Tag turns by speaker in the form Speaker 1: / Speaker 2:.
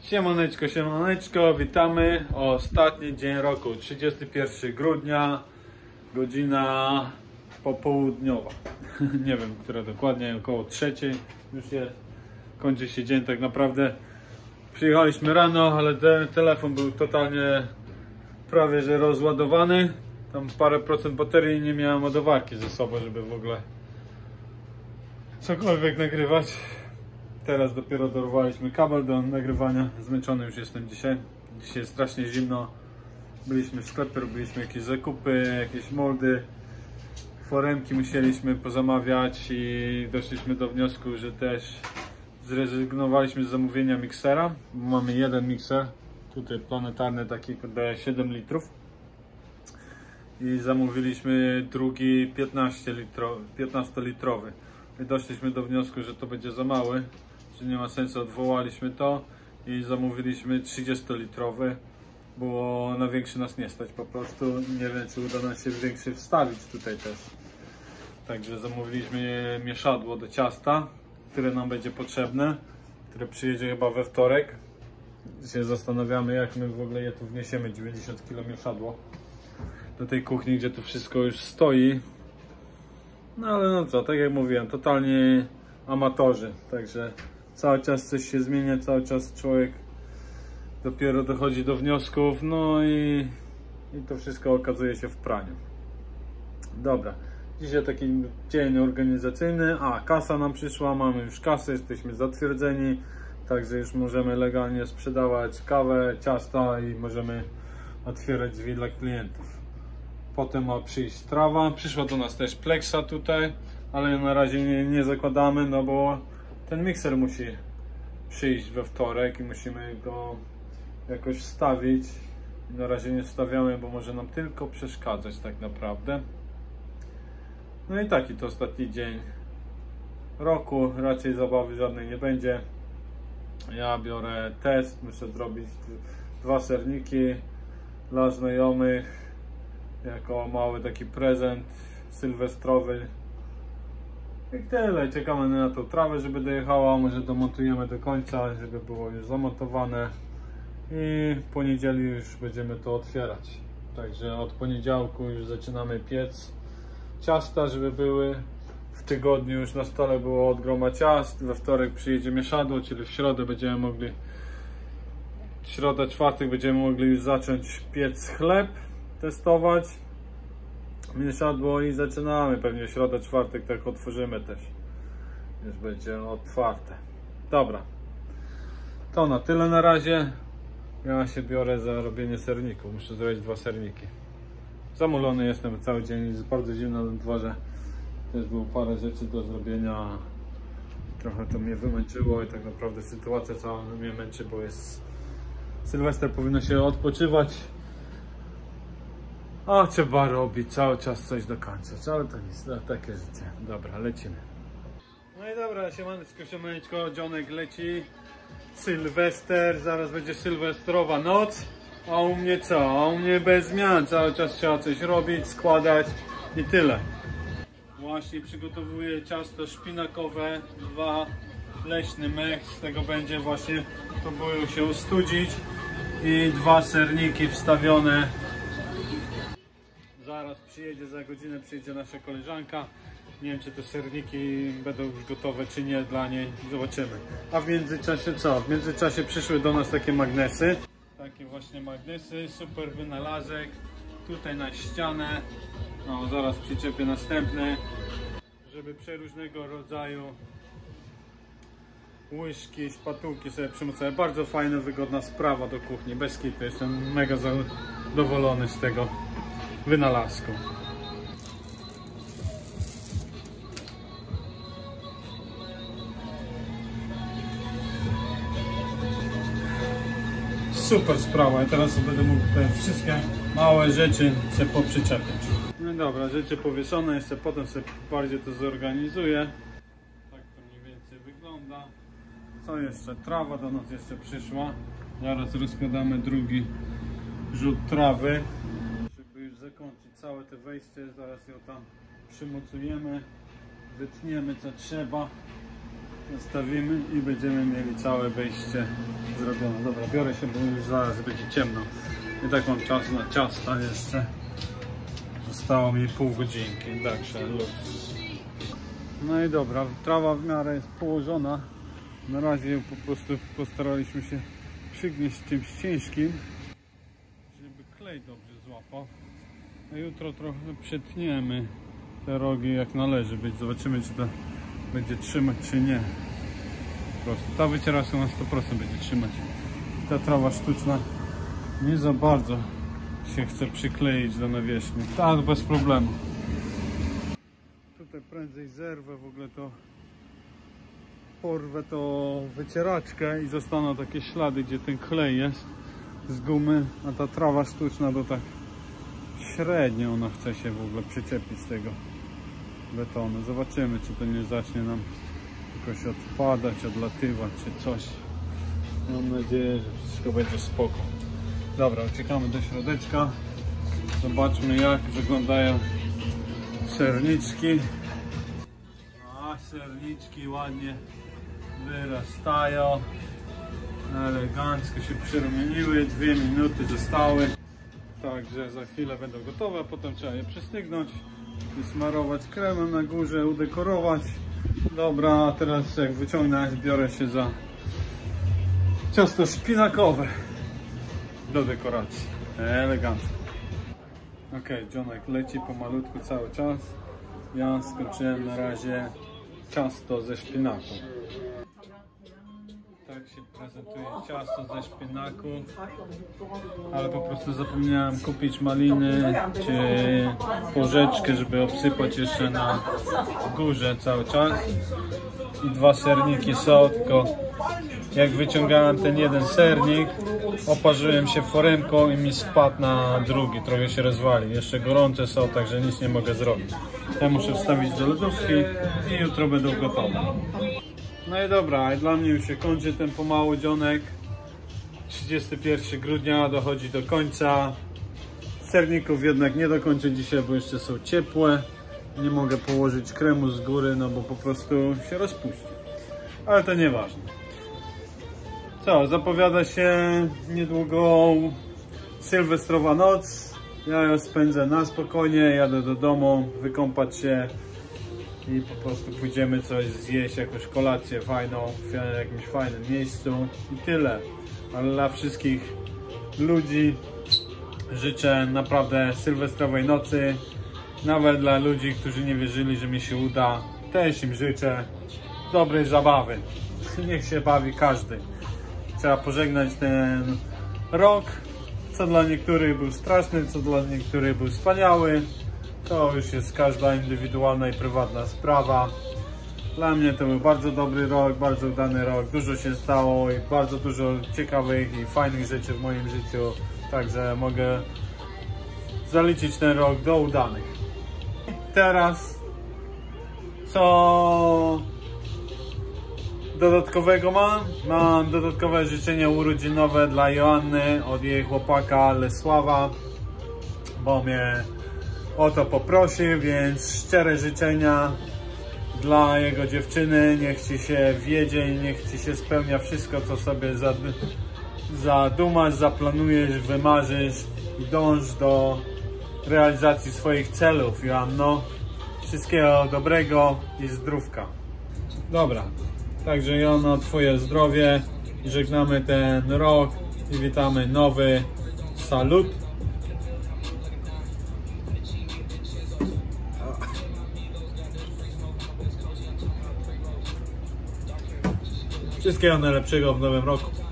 Speaker 1: Siemaneczko, siemaneczko, witamy. Ostatni dzień roku, 31 grudnia, godzina popołudniowa. Nie wiem, która dokładnie, około 3 już jest. Kończy się dzień tak naprawdę. Przyjechaliśmy rano, ale ten telefon był totalnie prawie że rozładowany. Tam parę procent baterii, nie miałem ładowarki ze sobą, żeby w ogóle cokolwiek nagrywać. Teraz dopiero dorwaliśmy kabel do nagrywania. Zmęczony już jestem dzisiaj. Dzisiaj jest strasznie zimno. Byliśmy w sklepie, robiliśmy jakieś zakupy, jakieś moldy. Foremki musieliśmy pozamawiać i doszliśmy do wniosku, że też zrezygnowaliśmy z zamówienia miksera. Mamy jeden mikser, tutaj planetarny, taki daje 7 litrów. I zamówiliśmy drugi 15-litrowy. I doszliśmy do wniosku, że to będzie za mały, że nie ma sensu, odwołaliśmy to i zamówiliśmy 30-litrowy, bo na większy nas nie stać po prostu. Nie wiem, czy uda nam się większy wstawić tutaj też. Także zamówiliśmy mieszadło do ciasta, które nam będzie potrzebne, które przyjedzie chyba we wtorek. Się zastanawiamy, jak my w ogóle je tu wniesiemy, 90 kg mieszadło do tej kuchni, gdzie tu wszystko już stoi. No ale no co, tak jak mówiłem, totalnie amatorzy, także cały czas coś się zmienia, cały czas człowiek dopiero dochodzi do wniosków, no i to wszystko okazuje się w praniu. Dobra, dzisiaj taki dzień organizacyjny, kasa nam przyszła, mamy już kasę, jesteśmy zatwierdzeni, także już możemy legalnie sprzedawać kawę, ciasta i możemy otwierać drzwi dla klientów. Potem ma przyjść trawa, przyszła do nas też Plexa tutaj, ale na razie nie zakładamy, no bo ten mikser musi przyjść we wtorek i musimy go jakoś wstawić. Na razie nie wstawiamy, bo może nam tylko przeszkadzać tak naprawdę. No i taki to ostatni dzień roku, raczej zabawy żadnej nie będzie. Ja biorę test, muszę zrobić 2 serniki dla znajomych jako mały taki prezent sylwestrowy. I tyle, czekamy na tą trawę, żeby dojechała, może domontujemy do końca, żeby było już zamontowane i w poniedzieli już będziemy to otwierać. Także od poniedziałku już zaczynamy piec ciasta, żeby były w tygodniu już na stole było od groma ciast. We wtorek przyjedzie mieszadło, czyli w środę będziemy mogli, środa, czwartek będziemy mogli już zacząć piec chleb, testować mieszadło i zaczynamy. Pewnie środę, czwartek tak otworzymy też. Już będzie otwarte. Dobra. To na tyle na razie. Ja się biorę za robienie serników. Muszę zrobić 2 serniki. Zamulony jestem cały dzień. Jest bardzo zimno na dworze. Też było parę rzeczy do zrobienia. Trochę to mnie wymęczyło i tak naprawdę sytuacja cała mnie męczy, bo jest Sylwester, powinno się odpoczywać. A trzeba robić cały czas coś dokończyć, ale to nic, no, takie życie. Dobra, lecimy. No i dobra, siemaneczko, dzionek leci. Sylwester, zaraz będzie sylwestrowa noc. A u mnie co? A u mnie bez zmian, cały czas trzeba coś robić, składać i tyle. Właśnie przygotowuję ciasto szpinakowe, 2 leśny mech, z tego będzie właśnie, próbuję się ustudzić i 2 serniki wstawione. Zaraz przyjedzie, za godzinę przyjedzie nasza koleżanka. Nie wiem, czy te serniki będą już gotowe, czy nie dla niej. Zobaczymy. A w międzyczasie co? W międzyczasie przyszły do nas takie magnesy. Takie właśnie magnesy, super wynalazek. Tutaj na ścianę. No, zaraz przyczepię następne. Żeby przeróżnego rodzaju łyżki, szpatułki sobie przymocować. Bardzo fajna, wygodna sprawa do kuchni. Bez kitu. Jestem mega zadowolony z tego wynalazku. Super sprawa. Ja teraz będę mógł te wszystkie małe rzeczy sobie poprzyczepiać. No dobra, rzeczy powieszone, jeszcze potem sobie bardziej to zorganizuję. Tak to mniej więcej wygląda. Co jeszcze? Trawa do nas jeszcze przyszła. Zaraz rozkładamy drugi rzut trawy. Żeby już zakończyć całe te wejście, zaraz ją tam przymocujemy, wytniemy co trzeba. Zostawimy i będziemy mieli całe wejście zrobione. Dobra, biorę się, bo już zaraz będzie ciemno. I tak mam czas na ciasta jeszcze. Zostało mi pół godzinki, także luz. No i dobra, trawa w miarę jest położona. Na razie ją po prostu postaraliśmy się przygnieść czymś ciężkim, żeby klej dobrze złapał. A jutro trochę przetniemy te rogi jak należy być. Zobaczymy, czy to będzie trzymać, czy nie. Po prostu ta wycieraczka na 100% będzie trzymać. Ta trawa sztuczna nie za bardzo się chce przykleić do nawierzchni. Tak, bez problemu. Tutaj prędzej zerwę w ogóle to, porwę to wycieraczkę i zostaną takie ślady, gdzie ten klej jest z gumy, a ta trawa sztuczna to tak średnio ona chce się w ogóle przyczepić tego betonu. Zobaczymy, czy to nie zacznie nam jakoś odpadać, odlatywać, czy coś. Mam nadzieję, że wszystko będzie spoko. Dobra, uciekamy do środeczka. Zobaczmy, jak wyglądają serniczki. A serniczki ładnie wyrastają. Elegancko się przyrumieniły. 2 minuty zostały. Także za chwilę będą gotowe. Potem trzeba je przystygnąć i smarować kremem na górze, udekorować. Dobra, a teraz jak wyciągnę, biorę się za ciasto szpinakowe do dekoracji. Elegancko. Ok, Johnek leci pomalutku cały czas. Ja skończyłem na razie ciasto ze szpinaku. Tak się prezentuje ciasto ze szpinaku, ale po prostu zapomniałem kupić maliny czy porzeczkę, żeby obsypać jeszcze na górze cały czas. I 2 serniki są, tylko jak wyciągałem ten jeden sernik, oparzyłem się foremką i mi spadł na drugi, trochę się rozwalił. Jeszcze gorące są, także nic nie mogę zrobić. Ja muszę wstawić do lodówki i jutro będą gotowe. No i dobra, i dla mnie już się kończy ten pomału dzionek. 31 grudnia dochodzi do końca. Serników jednak nie dokończę dzisiaj, bo jeszcze są ciepłe. Nie mogę położyć kremu z góry, no bo po prostu się rozpuści. Ale to nieważne. Co, zapowiada się niedługo sylwestrowa noc. Ja ją spędzę na spokojnie, jadę do domu, wykąpać się i po prostu pójdziemy coś zjeść, jakąś kolację fajną w jakimś fajnym miejscu i tyle. Ale dla wszystkich ludzi życzę naprawdę sylwestrowej nocy. Nawet dla ludzi, którzy nie wierzyli, że mi się uda, też im życzę dobrej zabawy. Niech się bawi każdy. Trzeba pożegnać ten rok, co dla niektórych był straszny, co dla niektórych był wspaniały. To już jest każda indywidualna i prywatna sprawa. Dla mnie to był bardzo dobry rok, bardzo udany rok. Dużo się stało i bardzo dużo ciekawych i fajnych rzeczy w moim życiu. Także mogę zaliczyć ten rok do udanych. Teraz co dodatkowego mam dodatkowe życzenia urodzinowe dla Joanny od jej chłopaka Lesława, bo mnie o to poprosił, więc szczere życzenia dla jego dziewczyny. Niech ci się wiedzie i niech ci się spełnia wszystko, co sobie zadumasz, zaplanujesz, wymarzysz i dąż do realizacji swoich celów, Joanno. Wszystkiego dobrego i zdrówka. Dobra, także Joanno, twoje zdrowie i żegnamy ten rok i witamy nowy. Salut! Wszystkiego najlepszego w nowym roku.